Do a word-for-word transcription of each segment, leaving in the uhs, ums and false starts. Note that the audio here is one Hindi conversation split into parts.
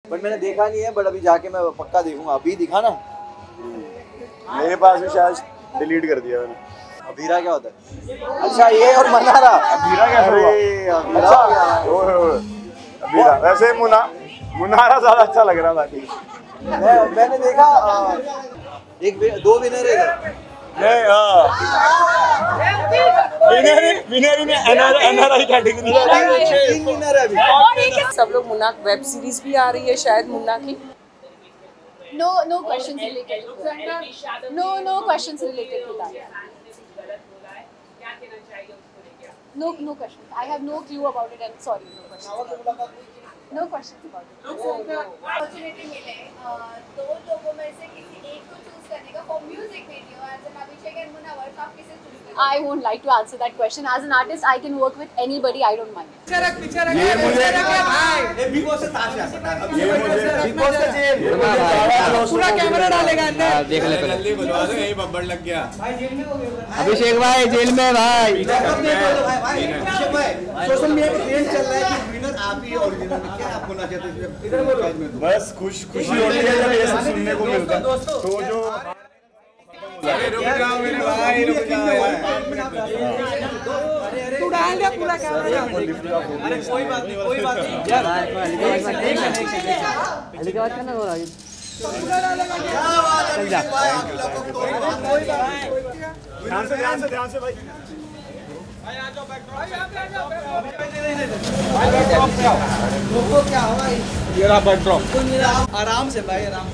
बट मैंने देखा नहीं है, बट अभी जाके मैं पक्का देखूंगा। अभी दिखा ना, मेरे पास भी शायद डिलीट कर दिया मैंने। अभीरा क्या होता है? अच्छा ये और मनारा। अभीरा क्या हुआ? अभीरा अभीरा वैसे मुना मुनारा ज्यादा अच्छा लग रहा था। मैं मैंने देखा आ, एक दो विनर है नहीं विनर विनर में एनआर एनआरआई कैटेगरी तीन विनर है अभी। सब लोग मुन्ना वेब सीरीज भी आ रही है शायद मुन्ना की। No, no questions related to that. No, no questions related to that. No, no questions. I have no clue about it. I'm sorry. No questions. No questions about it. Opportunity मिले दो लोगों में से किसी एक को चूज करने का for music video as an Abhishek and Munawar, आप किसे चूज करेंगे? I won't like to answer that question. As an artist, I can work with anybody. I don't mind. ये मुझे ये बिग बॉस से ताशा ये मुझे बिग बॉस का जेल पूरा कैमरा डालेगा अंदर। देख ले पहले जल्दी बुलवा दो, यही बब्बर लग गया। अभिषेक भाई जेल में भाई। सोशल मीडिया पे ट्रेंड चल रहा है कि विनर आप ही ओरिजिनल। क्या आप बोलना चाहते हैं? बस खुश खुशी होती है जब ये सब सुनने को मिलता है। तो जो अरे रुक जाओ मेरे भाई, रुक जाओ। तू डाल दे पूरा कैमरा। अरे कोई बात नहीं, कोई बात नहीं यार। अली का बात करना हो रहा है। क्या बात है अभिषेक भाई, आप लोग को कोई बात नहीं। ध्यान से ध्यान से ध्यान से भाई। लोगों क्या हुआ? ये रहा बैकड्रॉप। आराम से भाई, आराम से।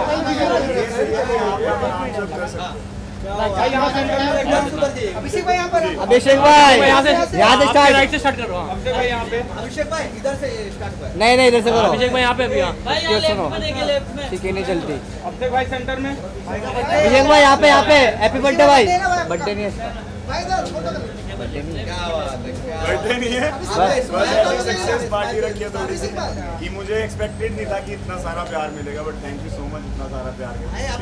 अभिषेक भाई यहाँ पर। अभिषेक भाई यहाँ से यहाँ से स्टार्ट राइट से स्टार्ट करो। अभिषेक भाई यहाँ पे। अभिषेक भाई इधर से स्टार्ट कर। नहीं नहीं इधर से करो। अभिषेक भाई यहाँ पे भी। क्यों सुनो ठीक है नहीं चलती। अभिषेक भाई सेंटर में। अभिषेक भाई यहाँ पे यहाँ पे हैप्पी बर्थडे भाई। बर्थडे नहीं है बर्थडे नहीं है, बस बस सक्सेस पार्टी रखी है थोड़ी सी कि मुझे एक्सपेक्टेड नहीं था कि इतना सारा प्यार मिलेगा, but thank you so much इतना सारा प्यार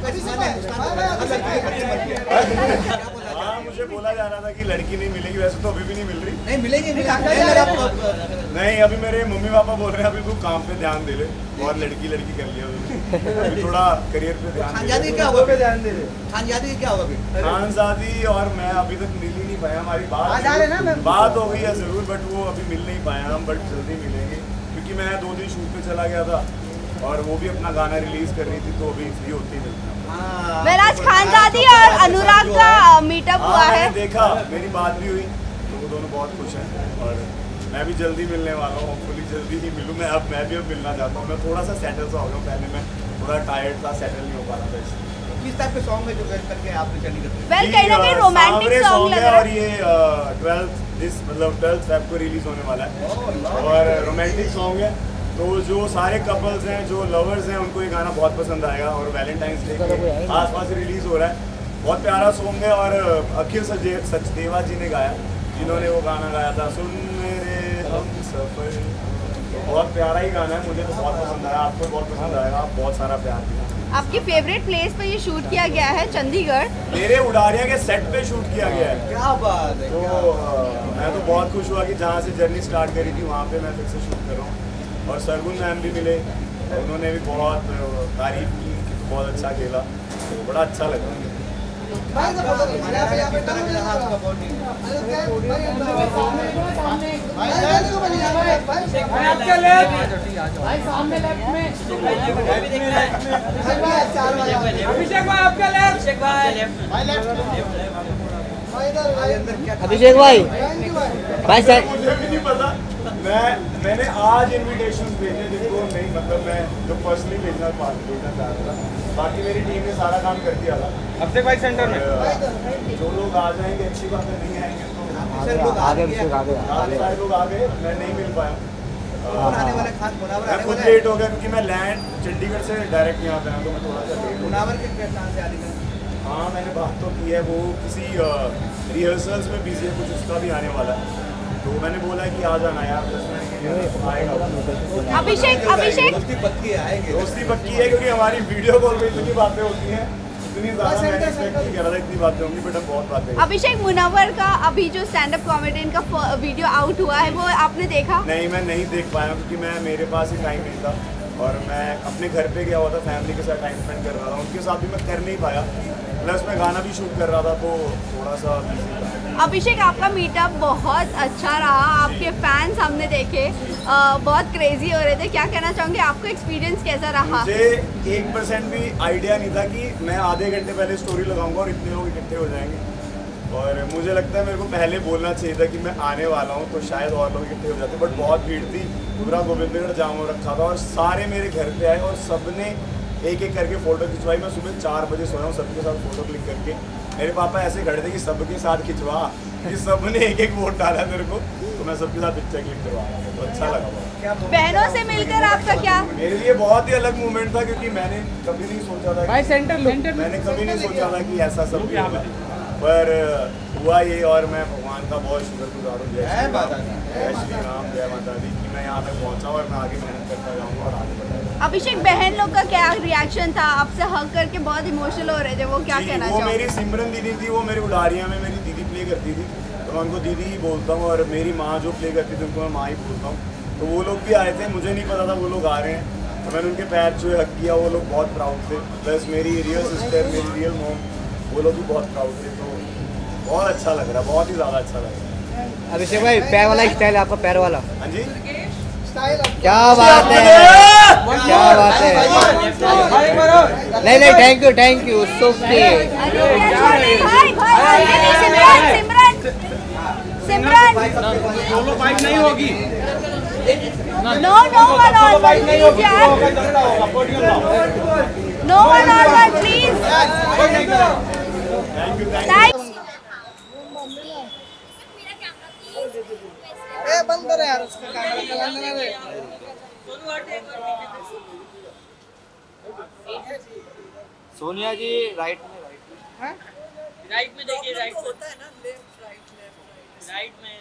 के। हाँ मुझे बोला जा रहा था कि लड़की नहीं मिलेगी, वैसे तो अभी भी नहीं मिल रही। नहीं मिलेगी नहीं अभी मेरे मम्मी पापा बोल रहे हैं अभी तू काम पे ध्यान दे ले और लड़की लड़की कर लिया अभी थोड़ा करियर पे ध्यान। खानजादी क्या हुआ? पे ध्यान दे रहे। खानजादी क्या हुआ? खानजादी और मैं अभी तक मिल ही नहीं पाया। हमारी बात बात हो गई है जरूर, बट वो अभी मिल नहीं पाया हम, बट जल्दी मिलेंगे क्योंकि मैं दो दिन शूट पे चला गया था और वो भी अपना गाना रिलीज कर रही थी, तो अभी फ्री होती मिलता। वैराज खानजादी और अनुराग का मीटअप हुआ है। देखा, मेरी बात भी हुई तो वो दोनों बहुत खुश हैं और मैं भी जल्दी मिलने वाला हूँ। होपफुली जल्दी ही मिलूँ मैं। अब मैं भी अब मिलना चाहता हूँ। मैं थोड़ा सा सेटल सा हो गया, पहले मैं थोड़ा टायर्ड था, सेटल नहीं हो पा रहा था इसलिए। किस टाइप के सॉन्ग में जो करके आपने चली करते हैं? वेल कहीं ना कहीं रोमांटिक सॉन्ग लग रहा है। और ये ट्वेल्थ दिस मतलब ट्वेल्थ फेब को रिलीज होने वाला है और रोमांटिक सॉन्ग है, तो जो सारे कपल्स हैं जो लवर्स हैं उनको ये गाना बहुत पसंद आएगा और वैलेंटाइंस डे के आस पास रिलीज हो रहा है। बहुत प्यारा सॉन्ग है और अखिल सचदेवा जी ने गाया, जिन्होंने वो गाना गाया था सुन मेरे हम सफर। बहुत प्यारा ही गाना है, मुझे तो बहुत पसंद आया, आपको बहुत पसंद आएगा। आप बहुत सारा प्यार दिया। आपकी फेवरेट प्लेस पे ये शूट किया गया है चंडीगढ़। मेरे उडारिया के सेट पे शूट किया गया है। क्या बात है। तो मैं तो बहुत खुश हुआ कि जहाँ से जर्नी स्टार्ट करी थी वहाँ पे मैं फिर से शूट कर रहा हूँ और सरगुन मैम भी मिले, उन्होंने भी बहुत तारीफ की, बहुत अच्छा खेला, तो बड़ा अच्छा लगा। अभिषेक भाई भाई सर मुझे भी नहीं पता, मैं मैंने आज इनविटेशन भेजे जिनको नहीं मतलब मैं जो पर्सनली भेजना भेजना चाहता था, बाकी मेरी टीम ने सारा काम कर दिया था। अभिषेक भाई सेंटर में जो लोग आ जाएंगे अच्छी बात है, नहीं आएंगे तो आगे अभिषेक आगे सारे लोग आ गए, मैं नहीं मिल पाया। आने वाला खास मुनावर मैं खुद लेट हो गया क्योंकि मैं लैंड चंडीगढ़ से डायरेक्ट यहाँ पे आया, तो मैं थोड़ा सा लेट। मुनावर के प्लान से आने का? हाँ मैंने बात तो की है, वो किसी रिहर्सल्स में बिजी है, कुछ उसका भी आने वाला है, तो मैंने बोला कि आ जाना यार, दस मिनट के लिए आएगा। अभिषेक अभिषेक दोस्ती पक्की आएंगे। दोस्ती पक्की है क्योंकि हमारी वीडियो कॉल पे इतनी बातें होती हैं, इतनी ज़्यादा मैंने एक्सपेक्ट नहीं करा था इतनी बातें होंगी, बट अब बहुत बातें। अभिषेक मुनव्वर का अभी जो स्टैंड अप कॉमेडियन का वीडियो आउट हुआ है वो आपने देखा? नहीं मैं नहीं देख पाया क्योंकि मैं मेरे पास ही टाइम नहीं था और मैं अपने घर पे गया हुआ था, फैमिली के साथ टाइम स्पेंड कर रहा था, उनके साथ भी मैं कर नहीं पाया, प्लस मैं गाना भी शूट कर रहा था, तो थोड़ा सा बिजी था। अभिषेक, आपका मीटअप बहुत अच्छा रहा, आपके फैंस हमने देखे आ, बहुत क्रेजी हो रहे थे, क्या कहना चाहोगे, आपका एक्सपीरियंस कैसा रहा? मुझे एक परसेंट भी आइडिया नहीं था कि मैं आधे घंटे पहले स्टोरी लगाऊंगा और इतने लोग इकट्ठे हो जाएंगे, और मुझे लगता है मेरे को पहले बोलना चाहिए था कि मैं आने वाला हूँ, तो शायद और लोग इकट्ठे हो जाते, बट बहुत भीड़ थी, पूरा गोविंदगढ़ जाम हो रखा था और सारे मेरे घर पे आए और सबने एक एक करके फ़ोटो खिंचवाई। मैं सुबह चार बजे सोया हूँ सबके साथ फ़ोटो क्लिक करके, मेरे पापा ऐसे खड़े थे कि सबके साथ खिंचवा, कि सबने एक एक वोट डाला मेरे को, तो मैं सबके साथ पिक्चर क्लिक करवा रहा था, तो अच्छा लगा बहुत। बहनों से मिलकर आपका क्या? मेरे लिए बहुत ही अलग मोमेंट था, क्योंकि मैंने कभी नहीं सोचा था भाई सेंटर लो, मैंने कभी नहीं सोचा था कि ऐसा सब भी होगा, पर हुआ ये, और मैं भगवान का बहुत शुक्रगुजार हूँ। जय श्री राम, जय श्री राम, जय माता दी, कि मैं यहाँ तक पहुँचा और मैं आगे मेहनत करता जाऊँगा और आगे बढ़ाऊँगा। अभिषेक, बहन लोग का क्या रिएक्शन था? आपसे हग करके बहुत इमोशनल हो रहे थे, वो क्या कहना वो चाहोगे? मेरी सिमरन दीदी थी, वो मेरी उडारिया में मेरी दीदी प्ले करती थी, तो मैं उनको दीदी ही बोलता हूँ, और मेरी माँ जो प्ले करती थी उनको मैं माँ ही बोलता हूँ। तो वो लोग भी आए थे, मुझे नहीं पता था वो लोग आ रहे हैं, तो मैंने उनके पैर छुए, हक किया, वो लोग बहुत प्राउड थे, प्लस मेरी रियल सिस्टर, मेरी रियल मॉम, वो लोग भी बहुत प्राउड थे, तो बहुत अच्छा लग रहा, बहुत ही ज़्यादा अच्छा लग रहा। अभिषेक भाई, पैर वाला स्टाइल आपका, पैर वाला। हाँ जी, क्या बात है, क्या बात है। नहीं नहीं, thank you thank you, so solo bike नहीं होगी, no no one on one please यार, no one on one please, thank you, thank thanks. ए बंद कर यार उसका कैमरा चलाने ना रे। सोनिया जी राइट में, राइट में, राइट में देखिए, राइट होता है ना, लेफ्ट राइट लेफ्ट राइट में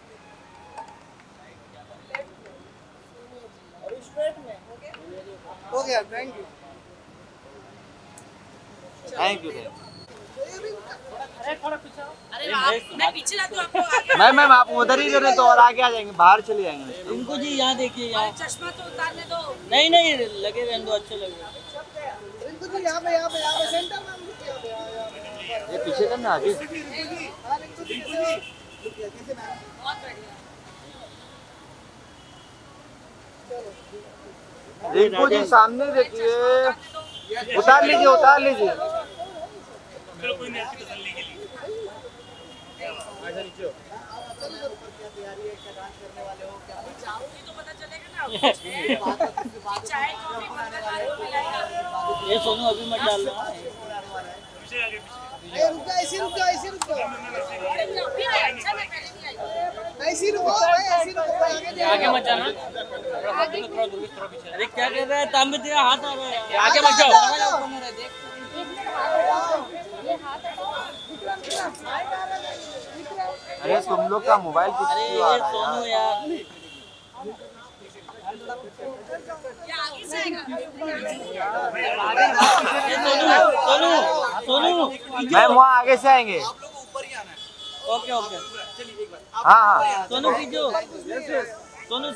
और स्ट्रेट में हो गया, थैंक यू थैंक यू। अरे आप मैं पीछे जाती हूँ, आपको आगे मैम मैम आप उधर ही रहे तो और आगे आ जाएंगे, बाहर चले जाएंगे। इनको जी यहाँ देखिए, यहाँ चश्मा तो उतारने दो, नहीं नहीं लगे रहने दो, अच्छे लगे इनको तो यहाँ पे यहाँ पे यहाँ पे सेंटर में, यहाँ पे यहाँ पे ये पीछे करना आगे। रिंकू जी सामने देखिए, उतार लीजिए उतार लीजिए। ये सोनू अभी मत डाल रहा है, रुक जाओ, ऐसे रुक जाओ, ऐसे रुक जाओ, ऐसे रुको, ऐसे रुको, आगे मत जाना, अरे क्या कर रहा है, तांबे तेरा हाथ आ रहा है, आगे मत जाओ। अरे तुम लोग का मोबाइल अरे ये सोनू यार, सोनू सोनू मैम वहाँ आगे से आएंगे। ओके ओके, हाँ हाँ सोनू कीजो, सोनू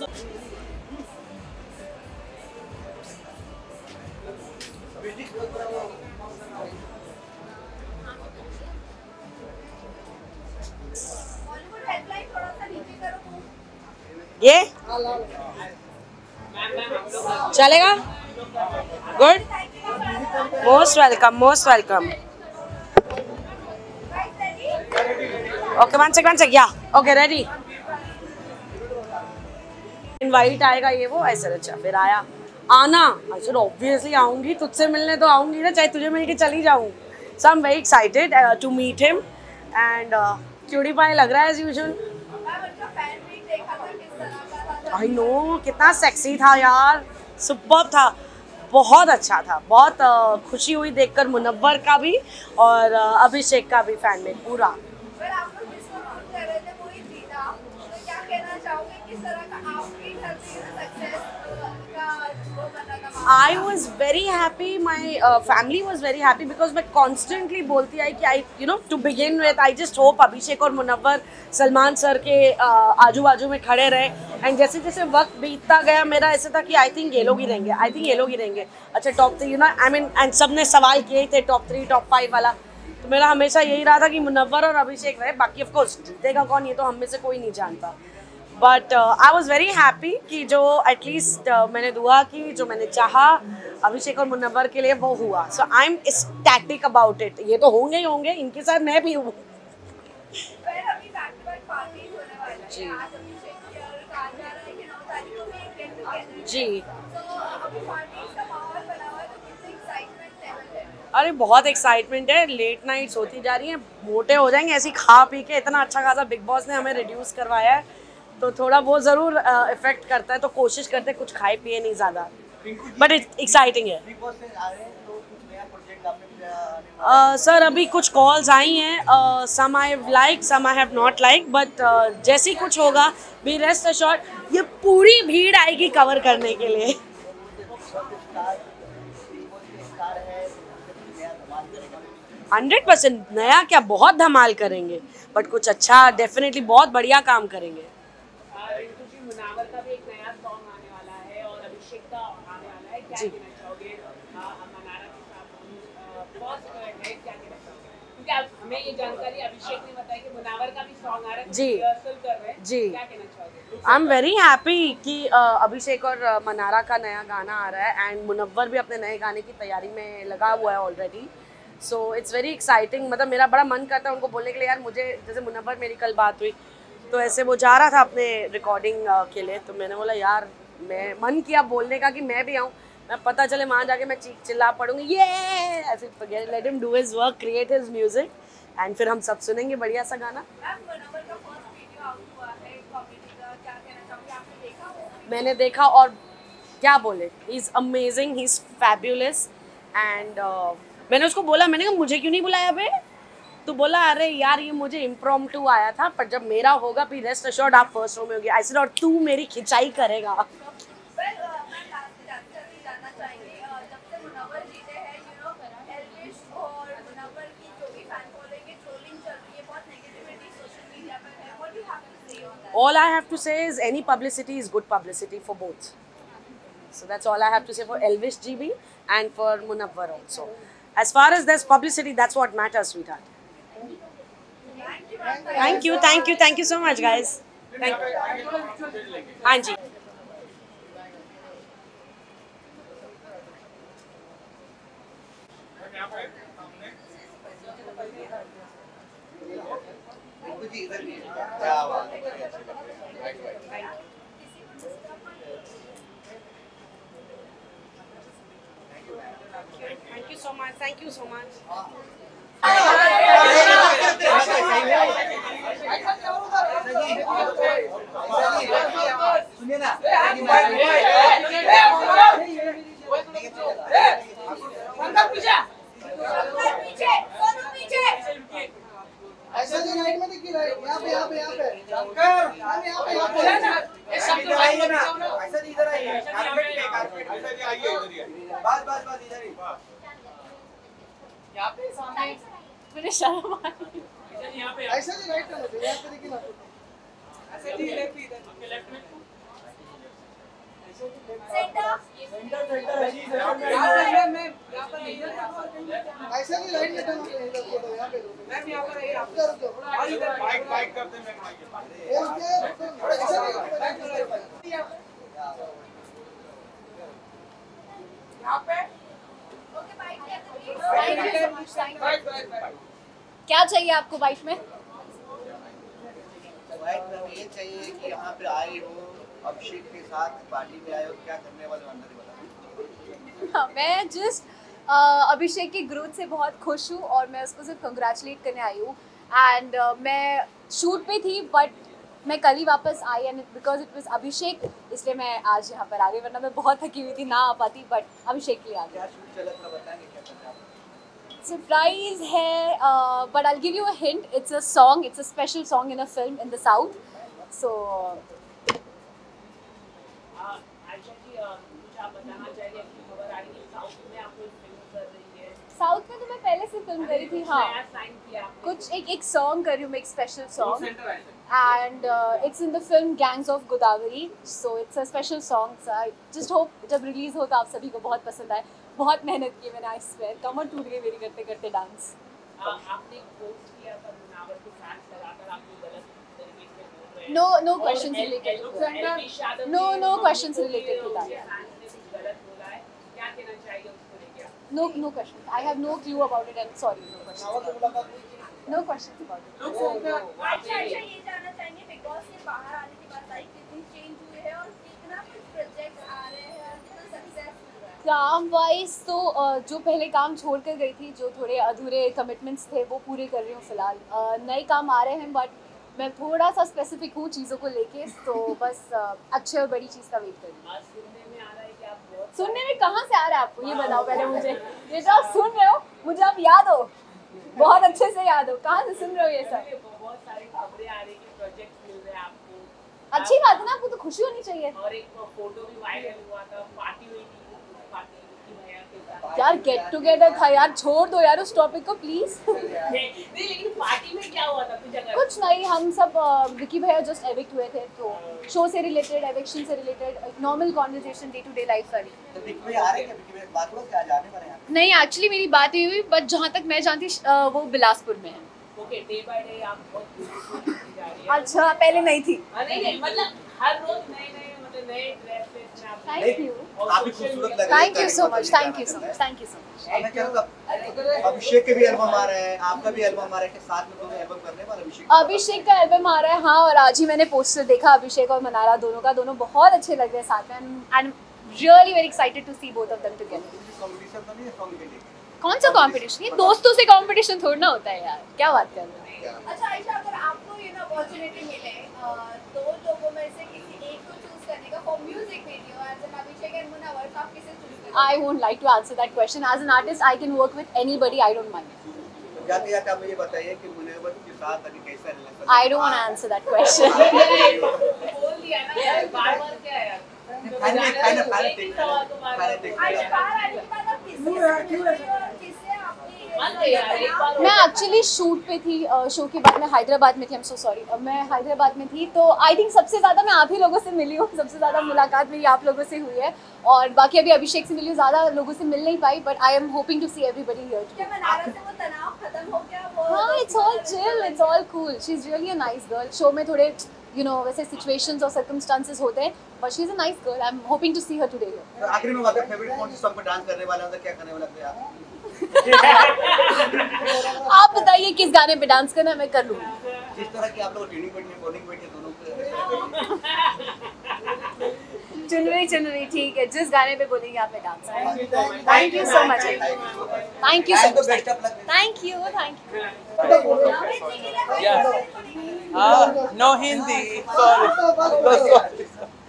ये चलेगा, good, most welcome most welcome. Okay one sec one sec, या ओके रेडी। इनवाइट आएगा ये वो ऐसे, अच्छा फिर आया आना, आई ऑब्वियसली आऊंगी, तुझसे मिलने तो आऊंगी ना, चाहे तुझे मिलके चली जाऊं। So I am very excited to meet him and cutie pie लग रहा है एज यूजुअल। आई नो, कितना सेक्सी था यार, सुपर्ब था, बहुत अच्छा था, बहुत uh, खुशी हुई देखकर मुनव्वर का भी और uh, अभिषेक का भी फैन में पूरा। I was very happy, my family was very happy because मैं कॉन्स्टेंटली बोलती आई कि I you know to begin with I just hope Abhishek और मुनव्वर सलमान सर के uh, आजू बाजू में खड़े रहे। एंड जैसे जैसे वक्त बीतता गया मेरा ऐसे था कि आई थिंक ये लोग ही रहेंगे, आई थिंक ये लोग ही रहेंगे। अच्छा top three you know I mean and सब ने सवाल किए थे टॉप थ्री टॉप फाइव वाला, तो मेरा हमेशा यही रहा था कि मुनव्वर और अभिषेक रहे, बाकी ऑफ कोर्स जीतेगा कौन ये तो हम में से कोई नहीं जानता। But I was very happy कि जो एटलीस्ट uh, मैंने दुआ की, जो मैंने चाहा अभिषेक और मुनव्वर के लिए वो हुआ। So I am static about it. ये तो होंगे ही होंगे, इनके साथ मैं भी हूँ। जी जी अरे बहुत एक्साइटमेंट है, लेट नाइट्स होती जा रही हैं, मोटे हो जाएंगे ऐसे खा पी के। इतना अच्छा खासा बिग बॉस ने हमें रिड्यूस करवाया है तो थोड़ा वो ज़रूर इफेक्ट करता है, तो कोशिश करते हैं कुछ खाए पिए नहीं ज़्यादा, बट एक्साइटिंग है। सर uh, अभी कुछ कॉल्स आई हैं, some I have like some I have not like, but जैसे ही कुछ होगा बी रेस्ट अश्योर्ड ये पूरी भीड़ आएगी कवर करने के लिए। हंड्रेड परसेंट नया क्या, बहुत धमाल करेंगे, बट कुछ अच्छा डेफिनेटली बहुत बढ़िया काम करेंगे। मुनव्वर का भी एक नया सॉन्ग आने वाला है और अभिषेक का आने वाला है, क्या कहना चाहोगे मनारा के साथ फर्स्ट है, क्या कहना चाहोगे? क्योंकि हमें ये जानकारी अभिषेक ने बताया कि मुनव्वर का भी सॉन्ग आ रहा है, जी रिहर्सल कर रहे हैं, जी क्या कहना चाहोगे? आई एम वेरी हैप्पी कि uh, अभिषेक और uh, मनारा का नया गाना आ रहा है एंड मुनव्वर भी अपने नए गाने की तैयारी में लगा हुआ है already. So it's very exciting. मतलब मेरा बड़ा मन करता है उनको बोलने के लिए, यार मुझे, जैसे मुनव्वर मेरी कल बात हुई तो ऐसे वो जा रहा था अपने रिकॉर्डिंग के लिए, तो मैंने बोला यार मैं मन किया बोलने का कि मैं भी आऊँ, मैं पता चले वहाँ जाके मैं चीख चिल्ला पड़ूंगी ये ऐसे, let him do his work, create his music and फिर हम सब सुनेंगे बढ़िया सा गाना। मैंने देखा और क्या बोले, he is amazing, he is fabulous and मैंने उसको बोला, मैंने कहा मुझे क्यों नहीं बुलाया बे? तो बोला अरे यार ये मुझे इम्प्रॉम्प्टू आया था, पर जब मेरा होगा फिर रेस्ट अश्योर्ड आप फर्स्ट रो में होगी। आई सेड और तू मेरी खिंचाई करेगा। All I have to say is any publicity is good publicity for both. So that's all I have to say for Elvish G B and for Munawwar also. As far as there's publicity, that's what matters, sweetheart. Thank you, thank you, thank you so much, guys. Thank you. हाँ जी। Thank you so much. Thank you so much. सुनिए ना, ऐसा जी राइट में देखिए, राइट यहाँ पे यहाँ पे यहाँ पे शंकर यहाँ पे यहाँ पे इधर आइए ना, ऐसा जी इधर आइए, कारपेट पे कारपेट ऐसा जी आइए इधर ही, बस बस बस इधर ही, यहाँ पे सामने मुझे शर्म आ रही है। ऐसा जी राइट में यहाँ पे देखिए ना, ऐसा जी लेफ्ट इधर लेफ्ट में सेंटर सेंटर सेंटर यहाँ मैं यहाँ पर नहीं ऐसा नहीं राइट में टर्न इधर फोटो यहाँ पे मैं यहाँ पर ये आप कर दो और इधर बाइक बाइक करते मैं ये थोड़ा ऐसा नहीं यहाँ पे ओके बाइक क्या चाहिए आपको बाइक में? बाइक में ये चाहिए कि यहाँ पे आए हो, अभिषेक के साथ पार्टी में आए हो, क्या करने वाले हो अंदर बताओ। मैं जस्ट अभिषेक की ग्रोथ से बहुत खुश हूँ और मैं उसको सिर्फ कंग्रेचुलेट करने आई हूँ एंड uh, मैं शूट पे थी बट मैं कल ही वापस आई and because it was Abhishek, इसलिए मैं आज यहाँ पर आ गई, वरना मैं बहुत थकी हुई थी, ना आ पाती, बट अभिषेक के लिए आ गई। क्या शूट चला था बताएंगे क्या करना है? सरप्राइज है, but I will give you a hint, it's a song, it's a special song in a film in the south, so Ayesha ji कुछ आप बताना चाहिए अपनी खबर फिल्म करी थी हाँ नया साइन किया आपने। कुछ एक एक सॉन्ग कर रही हूँ मैं एक special song and it's in the film gangs of Godavari so it's a special song I just hope जब रिलीज हो तो आप सभी को बहुत पसंद आए बहुत मेहनत की मैंने आई स्वेयर कमर टूट गई मेरी करते करते डांस आ- आपने एक पोस्ट किया था मुनावर के फैंस लगाकर आपको गलत तरीके से बोल रहे हैं। No, no और questions एल- related एल- to that. एल- एल- शादब No, ने no उनको questions बोले related to उनके that. फैंस ने कुछ गलत बोला है क्या कहना चाहिए उसको लेके आप? No, no questions. I have no clue about it and sorry, no questions. No questions about it. अच्छा अच्छा ये जानना चाहेंगे बिग बॉस के बाहर आने के बाद लाइफ कितनी चेंज हुई है और कितना कुछ प्रोजेक्ट आ रहे हैं और कितना सक्सेस मिल रहा है काम वाइज तो अ, जो पहले काम छोड़ कर गई थी जो थोड़े अधूरे कमिटमेंट्स थे वो पूरे कर रही हूँ फिलहाल अ, नए काम आ रहे हैं बट मैं थोड़ा सा स्पेसिफिक हूँ चीज़ों को लेके तो बस अ, अच्छे और बड़ी चीज़ का वेट कर रही हूँ आज सुनने में आ रहा है कि आप बहुत सुनने में कहाँ से आ रहा है आपको ये बताओ पहले मुझे ये जो आप सुन रहे हो मुझे आप याद हो बहुत अच्छे से याद हो कहाँ से सुन रहे हो ये सब बहुत सारी खबरें आ रही कि प्रोजेक्ट मिल रहे हैं आपको अच्छी बात है ना आपको तो खुशी होनी चाहिए और एक फोटो भी वायरल हुआ था पार्टी हुई थी पार्टी की भैया के साथ यार गेट टुगेदर था यार छोड़ दो यार उस टॉपिक को प्लीज नहीं लेकिन पार्टी में क्या हुआ था कुछ जगह कुछ नहीं हम सब अ, विकी भैया जस्ट एविक्ट हुए थे तो शो से रिलेटेड एविक्शन से related normal conversation day to day life वाली तो बिग भाई आ रहे हैं बिग भाई बात करो क्या जाने वाले हैं नहीं एक्चुअली मेरी बात नहीं हुई बट जहाँ तक मैं जानती अ, वो बिलासपुर में है ओके डे बाय डे आप बहुत beautiful होती जा रही है अच्छा पहले नहीं थी हाँ, नहीं नहीं मतलब हर रोज नए नए मतलब नए ड्रेसेस में आप थैंक यू आप भी खूबसूरत लग रहे हैं thank you so much thank you so much thank you so much मैं कह रहा था अभिषेक के भी एल्बम आ रहे हैं आपका भी एल्बम आ रहा है कि साथ में दोनों एल्बम करने वाले अभिषेक अभिषेक का एल्बम आ रहा है हाँ और आज ही मैंने पोस्टर देखा अभिषेक और मनारा दोनों का दोनों बहुत अच्छे लग रहे हैं साथ में and really very excited to see both of them together competition तो नहीं है सॉन्ग के लिए कौन सा कंपटीशन ये दोस्तों से कंपटीशन थोड़ा ना होता है यार क्या बात कर रहे हो अच्छा आयशा अगर आपको ये ना अपॉर्चुनिटी मिले अ, दो लोगों में से किसी एक को चूज करने का for music video as an Abhishek and Munawar तो आप किसे चूज करेंगे I won't like to answer that question. As an artist, I can work with anybody. I don't mind. जाते जाते आप मुझे बताइए कि मुनावर के साथ अभी कैसा relation I don't want to answer that question. बोल दिया ना यार बार बार क्या यार फाइनल फाइनल फाइनल एक ही सवाल को बार बार टेक आयशा बाहर आने के बाद आप किससे मिलोगे और किससे आपकी मान लो यार एक बार मैं एक्चुअली शूट पे थी शो के बाद मैं हैदराबाद में थी आई एम सो सॉरी मैं हैदराबाद में थी तो आई थिंक सबसे ज़्यादा मैं आप ही लोगों से मिली हूँ सबसे ज़्यादा मुलाकात मेरी आप लोगों से हुई है और बाकी अभी अभिषेक से मिली हूँ ज़्यादा लोगों से मिल नहीं पाई but I am hoping to see everybody here क्या मनारा से वो तनाव खत्म हो गया वो हाँ it's all chill it's all cool she is really a nice girl show में थोड़े यू नो वैसे सिचुएशंस और सर्कमस्टांसेस होते हैं but she is a nice girl I am hoping to see her today here तो आखिरी में बात फेवरेट कौन सी सॉन्ग पे डांस करने वाले हो तो क्या करने वाले थे आप आप बताइए किस गाने पे डांस करना है मैं कर लूँगी जिस तरह की आप लोग ट्रेनिंग बैठे बॉलिंग बैठे दोनों के चुन रही चुन रही ठीक है जिस गाने पे बोलेंगे आप मैं डांस करूँगी thank you so much thank you so much best of luck thank you thank you Yes. Ah, no Hindi. Sorry. No, sorry.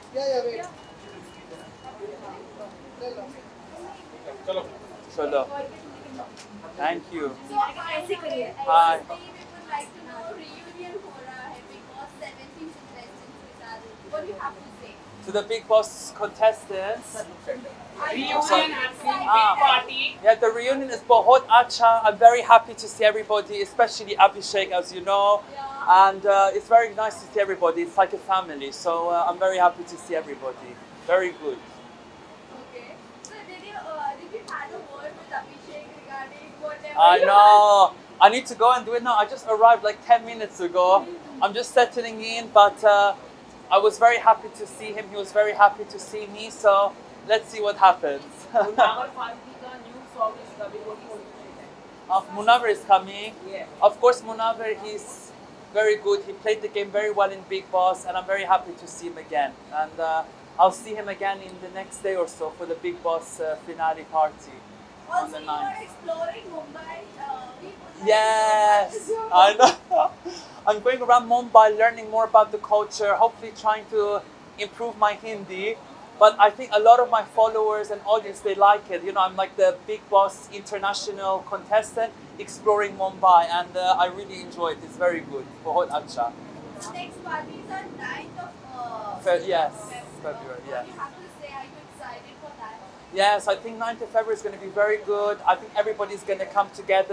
Chalo. Thank you. So ऐसे करिए Hi. we would like to know reunion हो रहा है because seventeen contestants के साथ what do you have to say To the Big Boss contestants. reunion and Ah. party Yeah, the reunion is बहुत अच्छा. I'm very happy to see everybody, especially Abhishek, as you know. And uh, it's very nice to see everybody. It's like a family. So uh, I'm very happy to see everybody. Very good. okay so did you uh, did you have a word with Abhishek regarding whatever I you know. I need to go and do it now. I just arrived like ten minutes ago. I'm just settling in, but uh, I was very happy to see him. He was very happy to see me. So let's see what happens. Munawar Farooqui का न्यू सॉन्ग इस कभी वो नहीं uh, Munawar is coming. Yeah. Of course, Munawar, he's very good. He played the game very well in Big Boss, and I'm very happy to see him again. And uh, I'll see him again in the next day or so for the Big Boss uh, finale party on also the you ninth. are exploring Mumbai uh, we would like Yes, to know I know. I'm going around Mumbai, learning more about the culture, hopefully trying to improve my Hindi. But I think a lot of my followers and audience, they like it. You know, I'm like the Big Boss international contestant exploring Mumbai, and uh, I really enjoy it. It's very good. Bahut acha. next party is on ninth of uh, Fe- yes, February. February, What yes. do you have to say are you excited for that Yes, I think ninth of February is going to be very good. I think everybody's going to come together.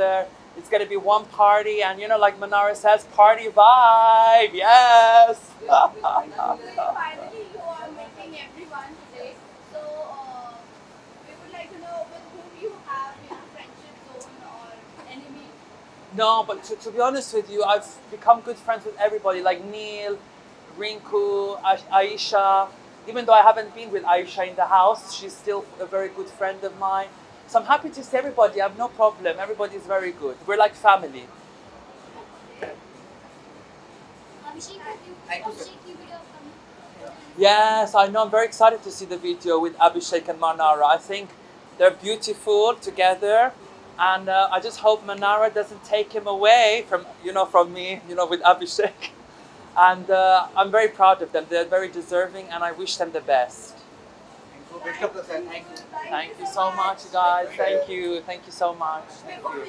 It's going to be one party, and you know, like Manara says, party vibe. Yes. Finally, you are meeting everyone today. So, uh, we would like to know with whom you have your friendship zone or enemy. No, but to, to be honest with you, I've become good friends with everybody, like Neil, Rinku, Aisha. Even though I haven't been with Aisha in the house, she's still a very good friend of mine. So I'm happy to see everybody. I have no problem. Everybody is very good. We're like family. Yes, I know. I'm very excited to see the video with Abhishek and Manara. I think they're beautiful together. And uh, I just hope Manara doesn't take him away from, you know, from me, you know, with Abhishek. And uh, I'm very proud of them. They're very deserving, and I wish them the best. Best of luck, sir. Thank you. Thank you so much, guys. Thank you. Thank you so much. Thank you.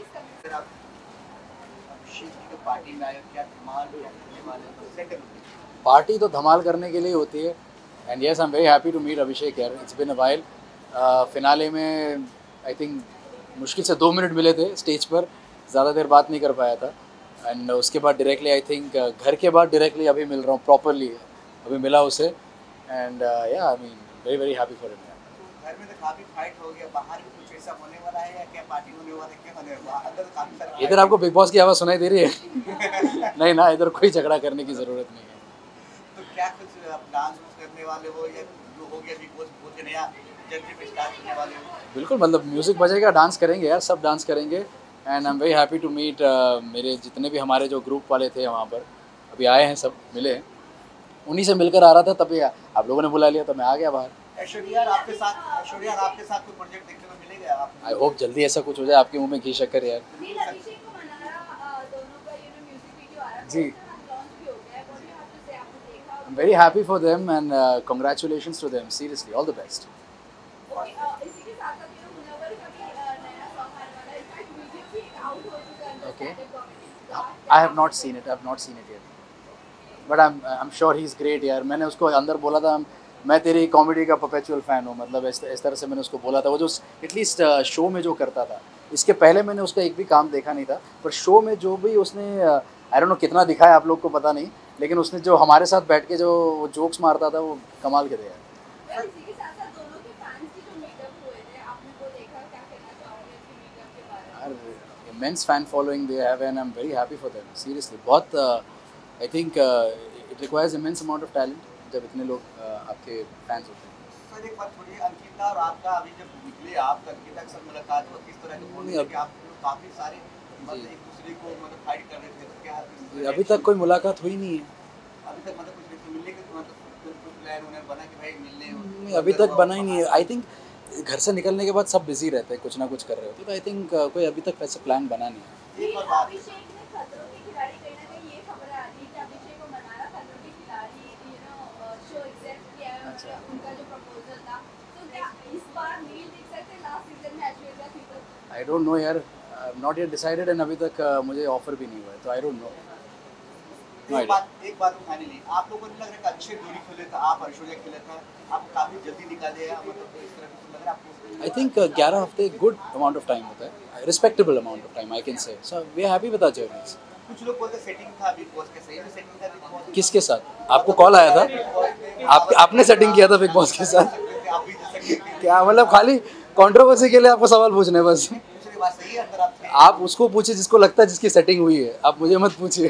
Party तो धमाल करने के लिए होती है and yes I am very happy to meet Abhishek यार it's been a while finale में आई थिंक मुश्किल से दो मिनट मिले थे स्टेज पर ज़्यादा देर बात नहीं कर पाया था एंड उसके बाद डायरेक्टली आई थिंक घर के बाद डायरेक्टली अभी मिल रहा हूँ प्रॉपरली अभी मिला उसे and yeah I mean very very happy for him घर में तो काफी फाइट हो गया बाहर भी कुछ ऐसा होने वाला है या क्या पार्टी होने वाला है क्या होने वाला है अंदर तो काफी सारे इधर आपको बिग बॉस की आवाज़ सुनाई दे रही है नहीं ना इधर कोई झगड़ा करने की ज़रूरत नहीं है तो क्या कुछ आप डांस करने वाले हो या जो हो गया बिग बॉस बहुत नया जर्नी में स्टार्ट करने वाले हो बिल्कुल मतलब म्यूज़िक बजेगा डांस करेंगे यार सब डांस करेंगे and I am very happy to meet मेरे जितने भी हमारे जो ग्रुप वाले थे वहाँ पर अभी आए हैं सब मिले हैं उन्हीं से मिलकर आ रहा था तभी आप लोगों ने बुला लिया तो मैं आ गया बाहर ऐश्वर्या आपके साथ ऐश्वर्या आपके साथ कोई प्रोजेक्ट देखने को मिलेगा आप आई होप जल्दी ऐसा कुछ हो जाए आपके मुंह में घी शक्कर यार नील अभिषेक को मनारा दोनों का यू नो म्यूजिक वीडियो आ रहा है जी लॉन्च भी हो गया है what do you have to say आपने देखा I am very happy for them and congratulations to them seriously all the best okay इसी के साथ साथ यू नो मुनव्वर का भी नया सॉन्ग आने वाला है इनफैक्ट वीडियो भी आउट हो चुका है okay I have not seen it I have not seen it yet but I am I am sure he is great यार मैंने उसको अंदर बोला था मैं तेरी कॉमेडी का परपेचुअल फ़ैन हूँ मतलब इस इस तरह से मैंने उसको बोला था वो जो एटलीस्ट शो में जो करता था इसके पहले मैंने उसका एक भी काम देखा नहीं था पर शो में जो भी उसने आई डोंट नो कितना दिखाया आप लोग को पता नहीं लेकिन उसने जो हमारे साथ बैठ के जो जोक्स मारता था वो कमाल के थे यार इसी के साथ साथ दोनों के फैंस की जो मीटअप हुए थे आपने वो देखा क्या कहना चाहोगे इसके मीटअप के बारे में यार immense fan following they have and I am very happy for them seriously बहुत I think it requires immense amount of talent जब इतने लोग आपके फैंस होते हैं सर एक बात थोड़ी अंकिता और आपका अभी जब निकले आप अंकिता के साथ मुलाकात हुआ किस तरह के बोलने कि आप काफी सारे मतलब एक दूसरे को मतलब फाइट कर रहे थे तो क्या अभी तक कोई मुलाकात हुई नहीं है अभी तक मतलब कुछ मिलने के मतलब कुछ प्लान उन्हें बना कि भाई मिलने नहीं अभी तक बना ही नहीं है आई थिंक घर से निकलने के बाद सब बिजी रहते हैं कुछ ना कुछ कर रहे होते तो आई थिंक कोई अभी तक वैसे प्लान बना नहीं है एक और बात अभिषेक ने खतरों के खिलाड़ी कहीं ना कहीं ये खबर आ रही है कि अभिषेक को मनारा खतरों के खिलाड़ी यू नो शो एक्सेप्ट किया है अच्छा। उनका जो प्रपोजल था तो क्या इस बार नील दिख सकते हैं लास्ट सीजन में ऐश्वर्या थी तो आई डोंट नो यार नॉट येट डिसाइडेड एंड अभी तक uh, मुझे ऑफर भी नहीं हुआ है तो आई डोंट नो एक बात एक बात फाइनली आप लोगों को नहीं लग रहा कि अभिषेक दूरी खेले था आप ऐश्वर्या खेले था आप काफी जल्दी निकाले हैं मतलब इस तरह कुछ लग रहा है आपको आई थिंक ग्यारह हफ्ते गुड अमाउंट ऑफ टाइम होता है respectable amount of time I can say so we are happy with our journeys कुछ लोग बोलते सेटिंग था बिग बॉस के सही में सेटिंग था बिग बॉस किसके साथ आपको कॉल आया था आप आपने सेटिंग किया था बिग बॉस के साथ क्या मतलब खाली कंट्रोवर्सी के लिए आपको सवाल पूछने बस दूसरी बात सही है अंदर आप आप उसको पूछिए जिसको लगता है जिसकी सेटिंग हुई है आप मुझे मत पूछिए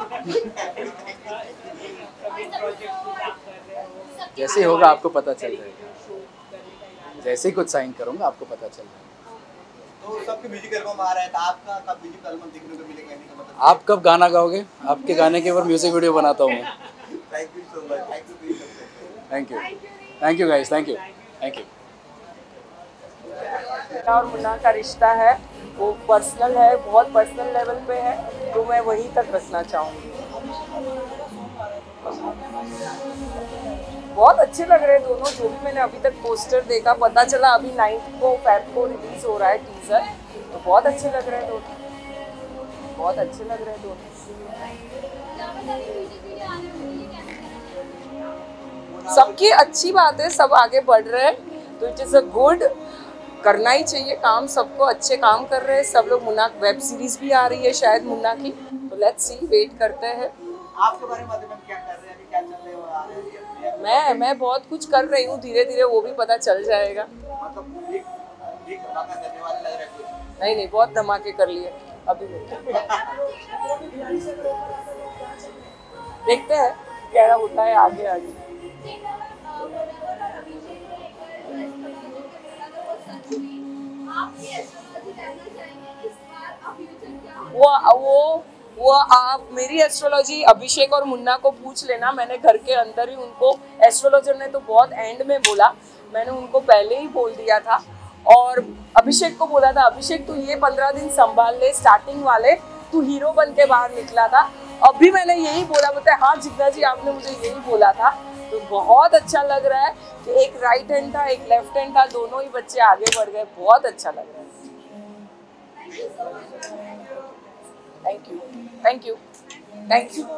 जैसे ही होगा आपको पता चल जाएगा जैसे ही कुछ साइन करूंगा आपको पता चल जाएगा तो सबके म्यूजिक एल्बम आ रहा है तो आपका कब म्यूजिक एल्बम देखने को मिलेगा नहीं का मतलब आप कब गाना गाओगे आपके गाने के ऊपर म्यूजिक वीडियो बनाता हूँ thank you so much thank you thank you thank you guys thank you thank you और मुन्ना का रिश्ता है वो पर्सनल है बहुत पर्सनल लेवल पे है तो मैं वहीं तक रखना चाहूँगी बहुत अच्छे लग रहे हैं दोनों जो भी मैंने अभी तक पोस्टर देखा पता चला अभी नाइन्थ को फेब को रिलीज हो रहा है टीजर तो बहुत अच्छे लग रहे हैं दोनों बहुत अच्छे लग रहे हैं दोनों सबकी अच्छी बात है सब आगे बढ़ रहे हैं तो इट इज़ अ गुड करना ही चाहिए काम, सबको अच्छे काम कर रहे हैं सब लोग। मुन्ना वेब सीरीज भी आ रही है शायद मुन्ना की, तो लेट्स सी, वेट करते हैं। आपके बारे में क्या कर रहे हैं अभी, क्या चल रहे हो आ रहे हैं? मैं मैं बहुत कुछ कर रही हूँ, धीरे धीरे वो भी पता चल जाएगा। मतलब एक एक धमाका करने वाले लग रहे हैं कुछ? नहीं नहीं, बहुत धमाके कर लिए अभी। देखते हैं क्या होता है आगे आगे। वो वो वो आप मेरी एस्ट्रोलॉजी अभिषेक और मुन्ना को पूछ लेना, मैंने घर के अंदर ही उनको, एस्ट्रोलॉजर ने तो बहुत एंड में बोला, मैंने उनको पहले ही बोल दिया था। और अभिषेक को बोला था, अभिषेक तू ये पंद्रह दिन संभाल ले, स्टार्टिंग वाले तू हीरो बन के बाहर निकला था। अभी मैंने यही बोला, बोलते हाँ जिग्ना जी आपने मुझे यही बोला था। तो बहुत अच्छा लग रहा है कि एक राइट हैंड था एक लेफ्ट हैंड था, दोनों ही बच्चे आगे बढ़ गए, बहुत अच्छा लग रहा है। Thank you thank you thank you.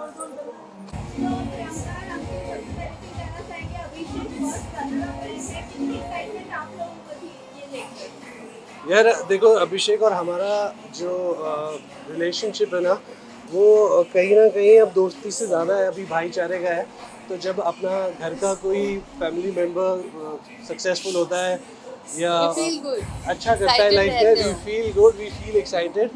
यार देखो, अभिषेक और हमारा जो रिलेशनशिप है ना, वो कहीं ना कहीं अब दोस्ती से ज़्यादा है, अभी भाईचारे का है। तो जब अपना घर का कोई फैमिली मेम्बर सक्सेसफुल होता है या अच्छा करता है लाइफ में, we feel good, we feel excited.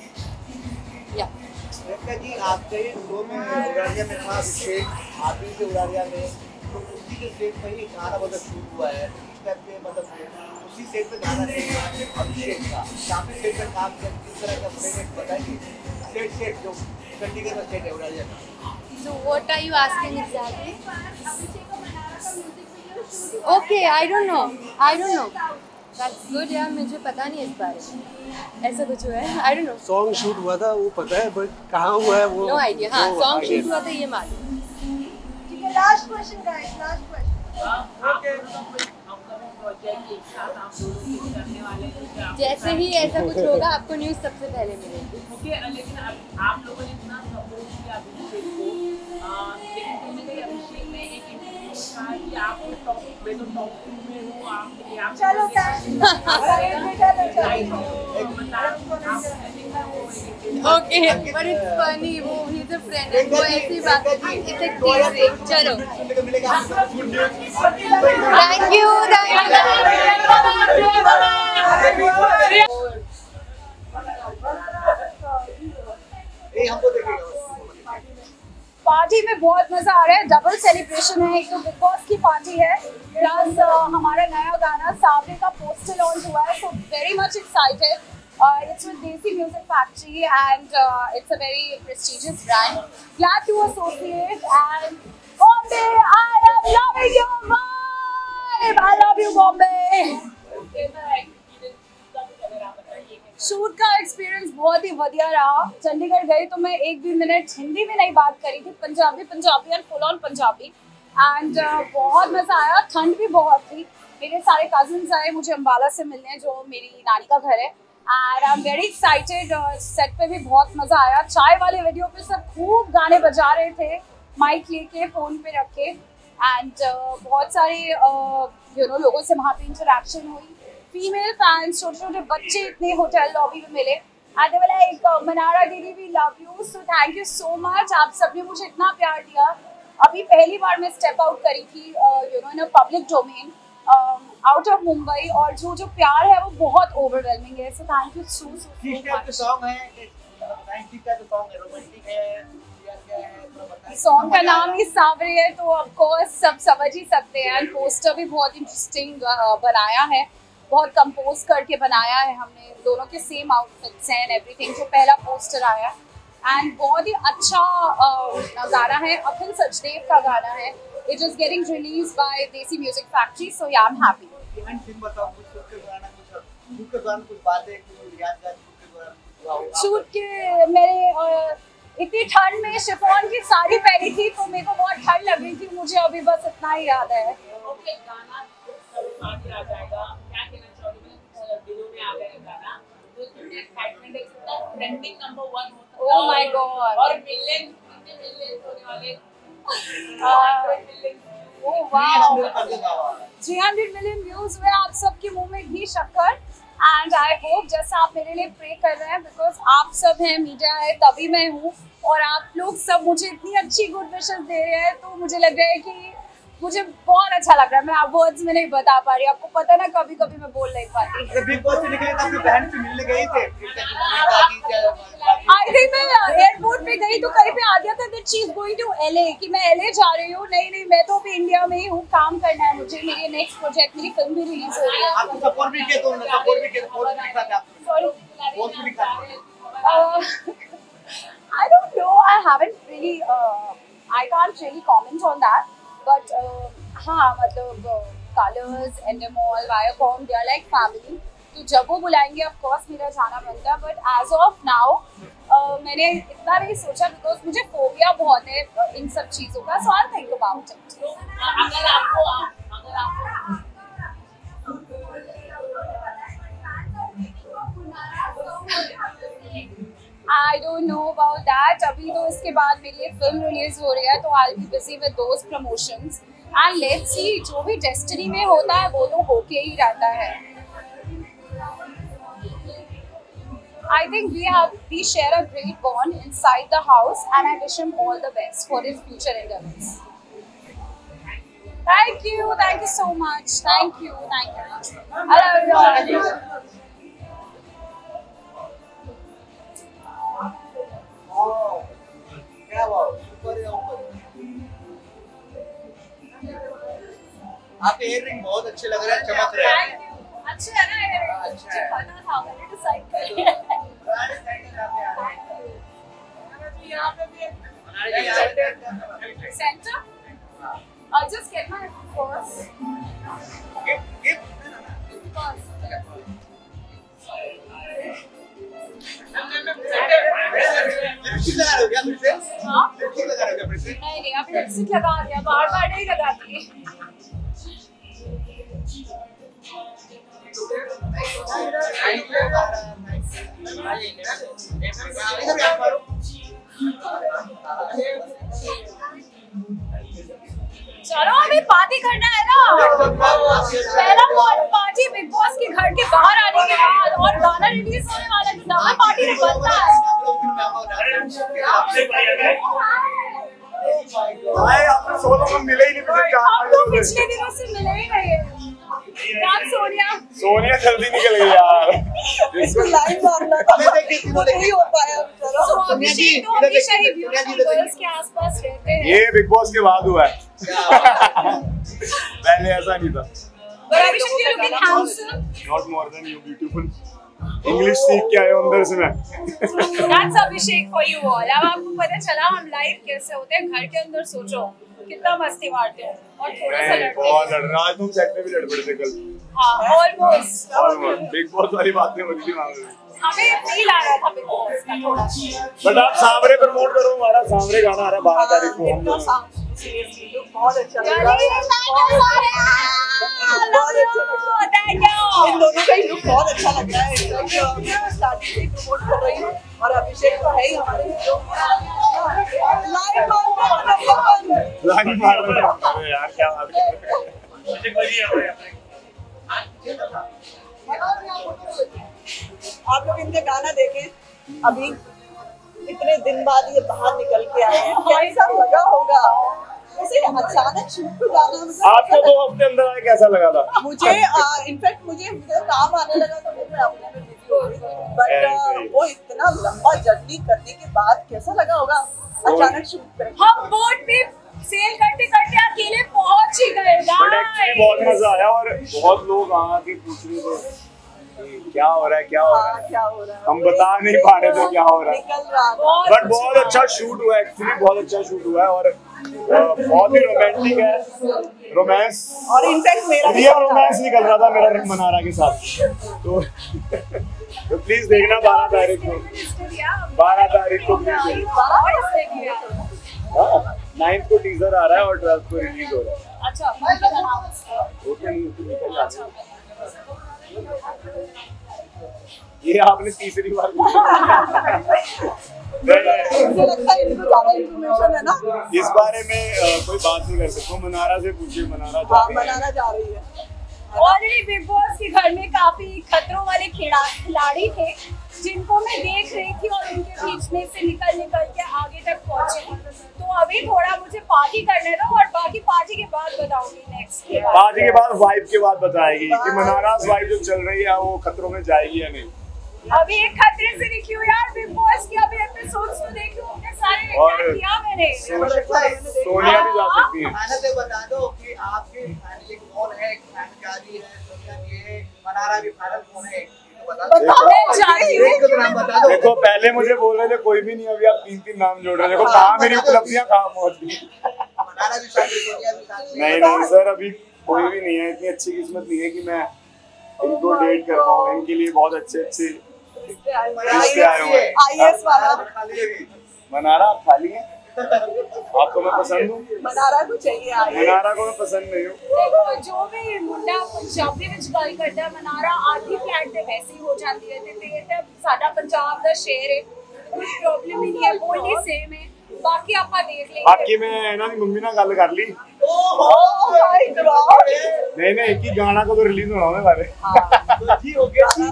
जी आपके शो में उड़ारिया में था अभिषेक, आप भी थे उड़ारिया में, तो उसी के सेट पर ही गाना मतलब शूट हुआ है। इस टाइप के मतलब उसी सेट पे गाना है अभिषेक का, काफी सेट पर काम किया, किस तरह का प्रोजेक्ट बताइए। सेट सेट जो चंडीगढ़ में सेट है उड़ारिया का। So what are you asking exactly? Okay, I don't know. I don't know. That's good यार, मुझे पता नहीं इस बारे में, ऐसा कुछ हुआ है, I don't know. Song shoot हुआ था वो पता है, बट कहाँ हुआ है वो No idea. हाँ, सॉन्ग शूट हुआ था ये मालूम। ठीक है, last question guys, last question. Okay, जैसे ही ऐसा कुछ होगा आपको न्यूज़ सबसे पहले मिलेगी। ओके, लेकिन आप लोगों ने इतना सपोर्ट किया अभिषेक को, लेकिन कहीं ना कहीं अभिषेक ने एक इंटरव्यू में कहा कि आप टॉप में तो टॉप टू में हो आप। चलो ओके, बट इट्स फनी, वो ही इज अ फ्रेंड, वो ऐसी बात है, इट्स अ टीजिंग। चलो, थैंक यू थैंक पार्टी में बहुत मजा आ रहा है, डबल सेलिब्रेशन है, एक तो बिग बॉस की पार्टी है प्लस हमारा नया गाना सावरे का पोस्टर लॉन्च हुआ है, so very much excited. It's with Desi music factory and it's a very prestigious brand, glad to associate and Bombay, I am loving your vibe, I love you Bombay. Shoot का एक्सपीरियंस बहुत ही बढ़िया रहा। चंडीगढ़ गई तो मैं एक भी मिनट हिंदी में नहीं बात करी थी, Punjabi Punjabi and full on Punjabi, and uh, बहुत मज़ा आया। ठंड भी बहुत थी। मेरे सारे कजिन्स आए मुझे अम्बाला से मिलने, जो मेरी नानी का घर है, and I am very excited. Set पे भी बहुत मज़ा आया। चाय वाले वीडियो पे सब खूब गाने बजा रहे थे, माइक लेके फ़ोन पे रख के, एंड uh, बहुत सारे यू नो लोगों से वहाँ पे इंटरेक्शन हुई। फीमेल फैंस, छोटे छोटे बच्चे इतने होटल लॉबी में मिले, and they were like Mannara didi we love you, so thank you so much. आप सबने मुझे इतना प्यार दिया। अभी पहली बार मैं स्टेप आउट करी थी you know in a public domain out of Mumbai, और जो जो प्यार है वो बहुत ओवरवेलमिंग है, so thank you so so much. Song है नाइंटी का जो सॉन्ग है, रोमांटिक है या क्या है, थोड़ा बताइए। सॉन्ग का नाम ही सावरे है, तो ऑफ कोर्स सब समझ ही सकते हैं। एंड पोस्टर भी बहुत इंटरेस्टिंग बनाया है, बहुत कंपोज करके बनाया है हमने, दोनों के सेम आउटफिट्स हैं एंड एवरीथिंग। जो पहला पोस्टर आया एंड बहुत ही अच्छा uh, गाना है, अखिल सचदेव का गाना है। It is getting release by Desi music factory, so yeah I am happy. Event film बताओ, कुछ शूट के दौरान कुछ शूट के दौरान कुछ बातें, कुछ यादगार शूट के दौरान शूट के मेरे uh, इतनी ठंड में शिफॉन की साड़ी पहनी थी, तो मेरे को बहुत ठंड लग रही थी। मुझे अभी बस इतना ही याद है। ओके, गाना आ जाएगा, क्या कहना चाहोगे? दिनों में आ गया गाना, तो कितने एक्साइटमेंट है, कितना ट्रेंडिंग नंबर वन होता है। ओह माय गॉड, और मिलियन, कितने मिलियन होने वाले? Oh wow, three hundred million views हुए। आप सबके मुंह में घी शक्कर। एंड आई होप जैसा आप मेरे लिए प्रे कर रहे हैं, बिकॉज आप सब हैं, मीडिया है, तभी मैं हूँ, और आप लोग सब मुझे इतनी अच्छी गुड विशेस दे रहे हैं, तो मुझे लग रहा है कि मुझे बहुत अच्छा लग रहा है। मैं आप वर्ड्स में नहीं बता पा रही, आपको पता ना कभी कभी मैं बोल नहीं पाती। बिग बॉस से निकले तो अपनी बहन से मिलने गई थे? आई थिंक मैं एयरपोर्ट पे गई तो कहीं पे आ गया था that she is going to LA, कि मैं एलए जा रही हूँ। नहीं नहीं, मैं तो अभी इंडिया में ही हूँ, काम करना है मुझे। मेरी नेक्स्ट प्रोजेक्ट, मेरी फिल्म भी रिलीज हो रही है। आपको सपोर्ट भी किया तो उन्होंने सपोर्ट भी किया, पोस्ट भी लिखा था, सॉरी पोस्ट भी लिखा था। I don't know. I haven't really. Uh, I can't really comment on that. But uh, हाँ, मतलब Colors, Endemol, Viacom, they are like family. तो जब वो बुलाएंगे, of course मेरा जाना बनता है. But as of now, uh, मैंने इतना नहीं सोचा, because मुझे फोबिया बहुत है uh, इन सब चीजों का. So I'll think about it. अगर आपको अगर आपको I don't know about that. अभी तो इसके बाद मेरी एक फिल्म रिलीज हो रही है, तो I'll be busy with those promotions. And let's see, जो भी डेस्टिनी में होता है वो तो होके ही रहता है. I think we have we share a great bond inside the house, and I wish him all the best for his future endeavors. Thank you, thank you so much. Thank you, thank you. I love you. क्या हुआ? ऊपर या ऊपर? आपके इयररिंग बहुत अच्छे लग रहे हैं, चमक रहे हैं। अच्छे है ना ये? मुझे पता था, मैंने डिसाइड कर लिया। यहाँ पे भी centre. I'll just get my first. Gift, gift. Lipstick लगा रहे हो क्या फिर से? हाँ? लिपस्टिक लगा रहे हो क्या फिर से? नहीं नहीं, अभी लिपस्टिक लगा दिया, बार बार नहीं लगाती। चलो अभी पार्टी करना है ना। पहला पार्टी बिग बॉस के घर के बाहर आने के बाद, और गाना रिलीज होने वाला है, तो डबल पार्टी बनता है। भाई आपने सोलो में मिले ही नहीं, मुझे क्या हम तो पिछले दिनों से मिले ही नहीं है। क्या सोनिया? सोनिया जल्दी निकल गई यार। इसको लाइन मारना था, नहीं हो पाया बेचारा। तो अभिषेक तो हमेशा ही ब्यूटीफुल गर्ल्स के आसपास रहते हैं। ये बिग बॉस के बाद हुआ है। पहले ऐसा नहीं था। But Abhishek, you look handsome. Not more than you beautiful. English सीख के आए अंदर से मैं। That's Abhishek for you all. अब आपको पता चला हम लाइव कैसे होते हैं। घर के अंदर सोचो कितना मस्ती मारते हैं, और थोड़ा सा लड़ते हैं। बहुत लड़ रहा, आज तुम सेट पे भी लड़ पड़े थे कल। हाँ, almost. Almost. बिग बॉस वाली बातें हो रही थी वहाँ पे। हमें फील आ रहा था बिग बॉस का थोड़ा। बट आप सांवरे प्रमोट करो, हमारा सांवरे गाना आ रहा है बारह तारीख को। हम लोग सीरियसली लुक बहुत अच्छा लग रहा है। इन दोनों का ही लुक बहुत अच्छा लग रहा है। स्टार्टिंग से प्रमोट कर रही हूँ, और अभिषेक तो है ही हमारे हीरो। लाइन मार लाइन मार रहे हैं यार, क्या बात है। आप लोग इनका गाना देखें, अभी इतने दिन बाद ये बाहर निकल के आए हैं, कैसा लगा होगा उसे अचानक शूट पे जाना। मतलब आपको दो हफ्ते अंदर आए कैसा लगा था? मुझे इनफैक्ट मुझे काम आने लगा तो मैं अपने में बिजी हो गई, बट वो इतना लंबा जर्नी करने के बाद कैसा लगा होगा अचानक शूट पे। हम बोट पे सेल करते करते अकेले पहुंच ही गए। बट एक्चुअली बहुत मजा आया, और बहुत लोग आके पूछ रहे थे क्या हो रहा है, क्या हो रहा है, क्या हो रहा है, हम बता नहीं पा रहे थे क्या हो रहा है। बट बहुत अच्छा शूट हुआ है, एक्चुअली बहुत अच्छा शूट हुआ है, और बहुत ही रोमांटिक है, रोमांस, और इनफैक्ट मेरा रियल रोमांस निकल रहा था मेरा मनारा के साथ। तो तो प्लीज देखना बारह तारीख को, बारह तारीख को प्लीज। हाँ, नाइन्थ को टीजर आ रहा है और ट्वेल्थ को रिलीज हो रहा है। अच्छा, ये आपने तीसरी बार मुझे लगता है इनको ज्यादा इंफॉर्मेशन है ना इस बारे में। आ, कोई बात नहीं कर सकता, मनारा से पूछिए, मनारा जा हाँ, रही है। मनारा जा रही है। ऑलरेडी बिग बॉस के घर में काफी खतरों वाले खिला- खिलाड़ी थे जिनको मैं देख रही थी और उनके बीच में से निकल निकल के आगे तक पहुंची। तो अभी थोड़ा मुझे पार्टी करने दो और बाकी पार्टी के बाद बताऊंगी नेक्स्ट के बाद। पार्टी के बाद वाइब के बाद बताएगी कि मनारास वाइब जो चल रही है वो खतरों में जाएगी या नहीं। अभी एक खतरे से निकली हूँ यार, बिग बॉस की अभी एपिसोड्स तो देख लूँ अपने सारे क्या किया मैंने। सोनिया भी जा सकती है। खाना से बता दो कि आपकी फैमिली कौन है, खानदानी है, सोनिया भी है, मनारा भी फाइनल कौन है, देखो पहले मुझे बोल रहे थे कोई भी नहीं, अभी आप तीन तीन नाम जोड़ रहे हो। देखो कहाँ मेरी उपलब्धियाँ कहाँ पहुँच गई। नहीं नहीं सर, अभी कोई भी नहीं है। इतनी अच्छी किस्मत नहीं है कि मैं इनको डेट कर पाऊँ। इनके लिए बहुत अच्छे अच्छे रिश्ते आए हुए हैं। आईएएस वाला मनारा आप खाली हैं? आपको मैं पसंद हूँ? मनारा को चाहिए आईएएस। मनारा को मैं पसंद नहीं हूँ। देखो जो भी मुंडा पंजाबी विच गल करता है, मनारा आधी फ्लैट ते वैसे ही हो जाती है ते ते ते साडा पंजाब दा शहर है, कोई प्रॉब्लम ही नहीं है, बोली सेम है। बाकी आपा देख लेंगे। बाकी मैं इन्हां दी मम्मी नाल गल कर ली। ओह माय गॉड। नहीं नहीं एक ही गाना को तो रिलीज होना है बारे। तो ठीक हो गया।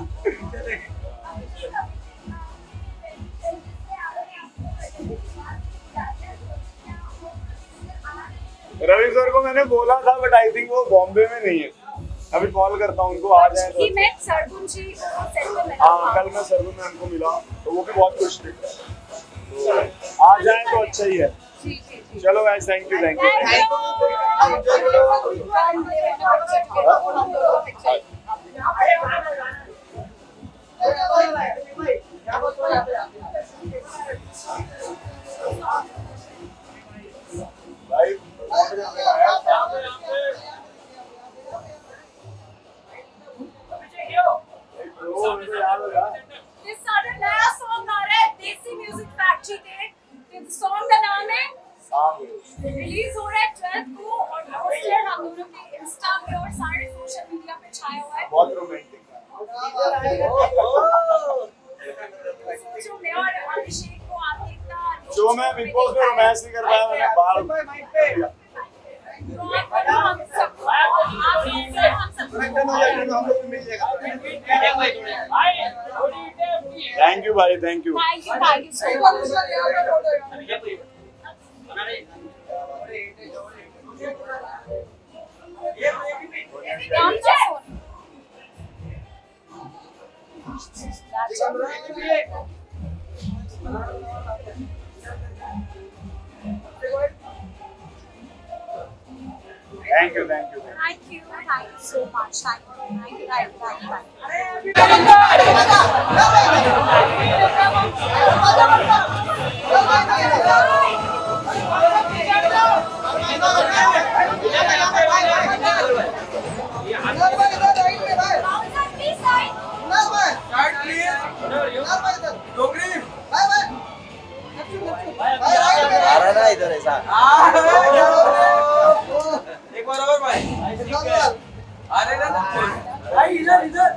रवि सर को मैंने बोला था बट आई थिंक वो बॉम्बे में नहीं है। अभी कॉल करता हूँ उनको, आ जाए तो। मैं सरगुन जी को सेट पे मिला। हाँ कल मैं सरगुन मैम को मिला तो वो भी बहुत खुश थे। तो आ जाए तो अच्छा ही है। चलो गाइस, थैंक यू थैंक नया सॉन्ग आ रहा है देसी म्यूजिक फैक्ट्री के। सॉन्ग का नाम है रिलीज हो रहा है ट्वेल्थ को और पोस्टर हम दोनों के इंस्टा पे और सारे सोशल मीडिया पे छाया हुआ है। बहुत रोमांटिक। सोचो मैं और अभिषेक को आप देखना जो मैं बिग बॉस में रोमांस नहीं कर पाया, मैंने बाहर हम सबको आप हम सबको थैंक यू भाई, thank you thank you thank you so thank you thank you Thank you, thank you so much. Thank you, thank you, thank you, thank you. ना इधर ऐसा एक बार और भाई अरे ना भाई इधर इधर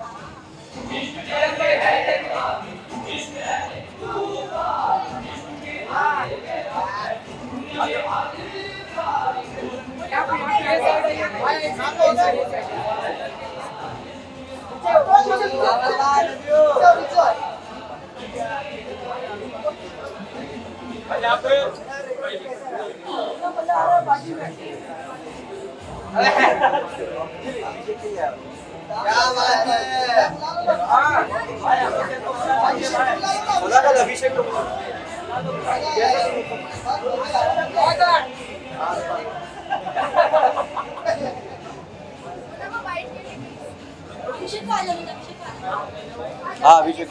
अभिषेक हाँ Abhishek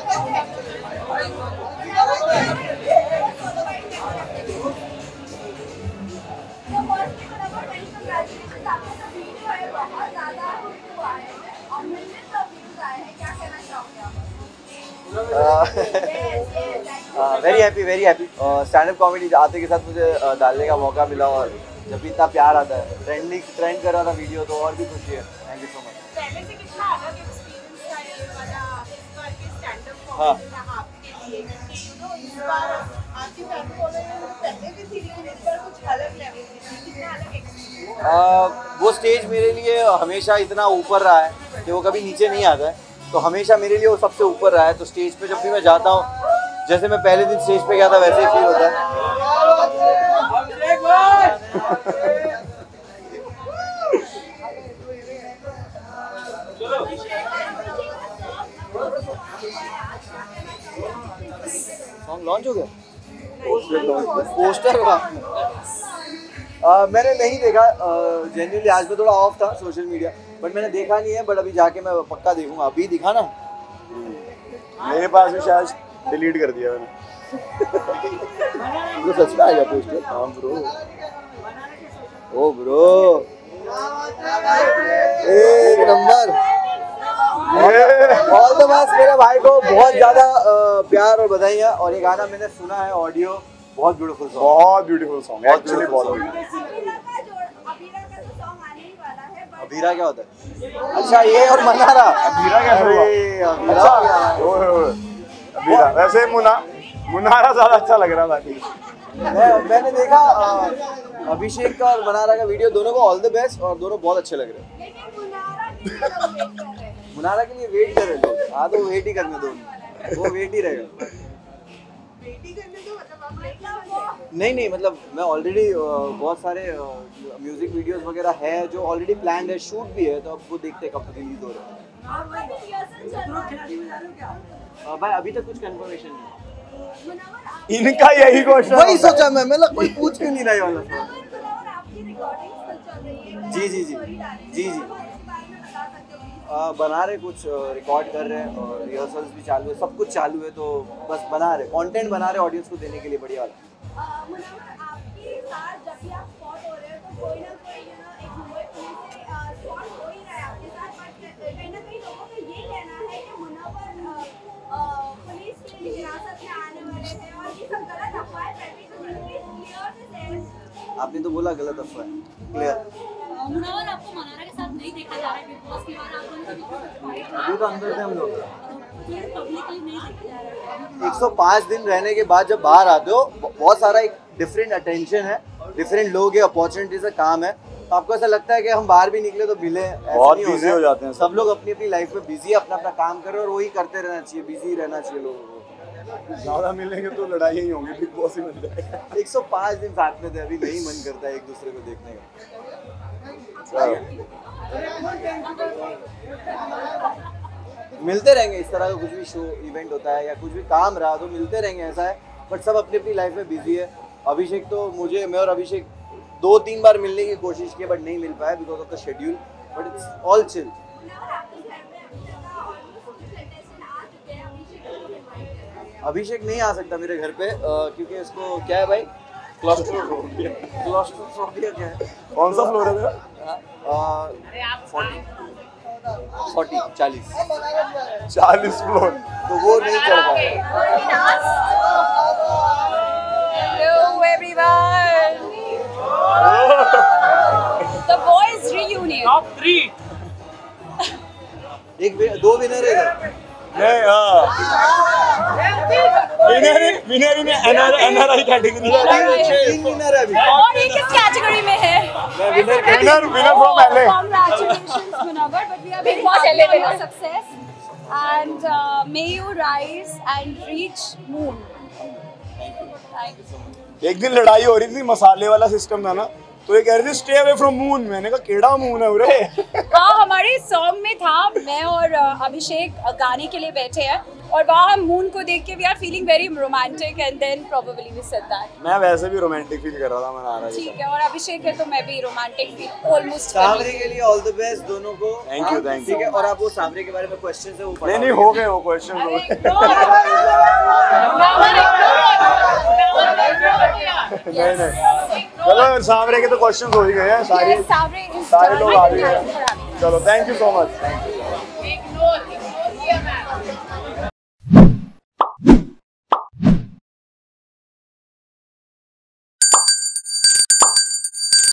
very happy very happy stand up comedy आते के साथ मुझे uh, डालने का मौका मिला और जब भी इतना प्यार आता है, ट्रेंडिंग ट्रेंड कर रहा था वीडियो, तो और भी खुशी है। Thank you so much. पहले से कितना अलग एक्सपीरियंस था ये वाला इस बार के स्टैंड अप हाँ। कॉमेडी में आपके लिए, क्योंकि यू नो इस बार आपकी फैमिली बोल रहे हैं पहले भी थी लेकिन इस बार कुछ अलग लेवल थी, कितना अलग एक्सपीरियंस uh, वो स्टेज मेरे लिए हमेशा इतना ऊपर रहा है कि वो कभी नीचे नहीं आता है, तो हमेशा मेरे लिए वो सबसे ऊपर रहा है। तो स्टेज पे जब भी मैं जाता हूँ, जैसे मैं पहले दिन स्टेज पे गया था वैसे ही फील होता है। सॉन्ग लॉन्च हो गया, पोस्टर का Uh, मैंने नहीं देखा जेन्युइनली, आज मैं थोड़ा ऑफ था सोशल मीडिया, बट मैंने देखा नहीं है। बट अभी जाके मैं पक्का देखूंगा। अभी दिखा ना, मेरे पास भी शायद डिलीट कर दिया मैंने। तो सच में आएगा पोस्टर? हाँ ब्रो, ओ ब्रो एक नंबर। ऑल द बेस्ट मेरे भाई को, बहुत ज़्यादा प्यार और बधाइयाँ। और ये गाना मैंने सुना है, ऑडियो बहुत ब्यूटीफुल सॉन्ग, बहुत ब्यूटीफुल सॉन्ग, एक्चुअली बहुत ब्यूटीफुल। अबीरा क्या होता है? अच्छा ये और मनारा। अबीरा क्या हुआ? अच्छा ओए ओए अबीरा, वैसे मुना मुनारा ज़्यादा अच्छा लग रहा था। मैं मैंने देखा अभिषेक का और मनारा का वीडियो, दोनों को ऑल द बेस्ट, और दोनों बहुत अच्छे लग रहे हैं। मुनारा के लिए वेट कर रहे लोग। हाँ तो वेट ही करने दो, वो वेट ही रहेगा। नहीं नहीं मतलब मैं ऑलरेडी बहुत सारे म्यूजिक वीडियोस वगैरह है जो ऑलरेडी प्लान्ड है, शूट भी है, तो अब वो देखते हैं कब रिलीज हो रहा है। भाई अभी तक कुछ कंफर्मेशन नहीं, इनका यही क्वेश्चन वही सोचा मैं, मतलब कोई पूछ क्यों नहीं रहा वाला। जी जी जी जी जी आ, बना रहे, कुछ रिकॉर्ड कर रहे हैं और रिहर्सल्स भी चालू है, सब कुछ चालू है। तो बस बना रहे, कंटेंट बना रहे ऑडियंस को देने के लिए बढ़िया वाला। आपने तो बोला गलत अफवाह है, क्लियर। मुनावर आपको मनारा के साथ नहीं देखा जा रहा है बिग बॉस के बाद, आप अभी तो अंदर थे हम लोग। पब्लिकली नहीं देखा जा रहा है। एक सौ पाँच दिन रहने के बाद जब बाहर आते हो, बहुत सारा एक डिफरेंट अटेंशन है, डिफरेंट लोग है, अपॉर्चुनिटी से काम है। तो आपको ऐसा लगता है कि हम बाहर भी निकले तो मिले, बहुत बिजी हो जाते हैं सब लोग अपनी अपनी लाइफ में बिजी है, अपना अपना काम कर रहे हैं और वही करते रहना चाहिए, बिजी रहना चाहिए लोगों को। ज़्यादा मिलेंगे तो लड़ाई ही होंगी, बिग बॉस ही मिल जाएगा। एक सौ पाँच दिन साथ में थे, अभी नहीं मन करता है एक दूसरे को देखने का। मिलते रहेंगे, इस तरह का कुछ भी शो इवेंट होता है या कुछ भी काम रहा तो मिलते रहेंगे, ऐसा है। बट सब अपनी अपनी लाइफ में बिजी है। अभिषेक तो मुझे, मैं और अभिषेक दो तीन बार मिलने की कोशिश की बट नहीं मिल पाया because of the schedule, but it's all chill. Abhishek नहीं आ सकता मेरे घर पे क्योंकि इसको क्या है भाई, क्लॉस्ट्रोफोबिया। क्लॉस्ट्रोफोबिया क्या है? कौन सा फ्लोर है मेरा? फोर्टी फोर्टी चालीस चालीस फ्लोर, तो वो नहीं चढ़ पाएगा। Hello everyone. The boys reunion. Top three. एक दो विनर है इधर। नहीं हाँ winner winner in NRI category है, तीन विनर है अभी। और ये किस कैटेगरी में है? Winner winner winner from LA. Congratulations Munawar, but we are very happy for your success and uh, may you rise and reach moon. Thank you. Thank you so much. एक दिन लड़ाई हो रही थी, मसाले वाला सिस्टम था ना, तो ये कह रही थी स्टे अवे फ्रॉम मून। मैंने कहा केड़ा मून है उरे? वहाँ हमारे सॉन्ग में था, मैं और अभिषेक गाने के लिए बैठे हैं और वहाँ हम मून को देख के we are feeling very romantic and then probably we said that. मैं वैसे भी रोमांटिक फील कर रहा था, मैं आ रहा ठीक है, और अभिषेक है तो मैं भी रोमांटिक फील ऑलमोस्ट। सावरे के लिए ऑल द बेस्ट दोनों को। Thank you thank you. ठीक है, और आप वो सावरे के बारे में क्वेश्चन है वो पढ़ा। नहीं नहीं हो गए वो क्वेश्चन। नहीं नहीं चलो सावरे के तो क्वेश्चन हो ही गए हैं सारे, सारे लोग आ गए हैं। चलो thank you so much. Thank you.